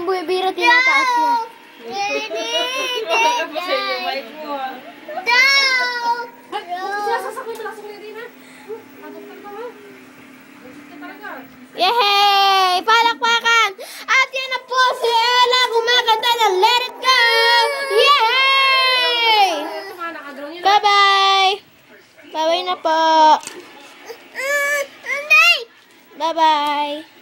ang buwibira, tinataas niya. Yehey! Palakpakan! At yan na po si Ella kumakanta ng Let It Go! Yehey! Bye-bye! Bye-bye na po! Bye-bye!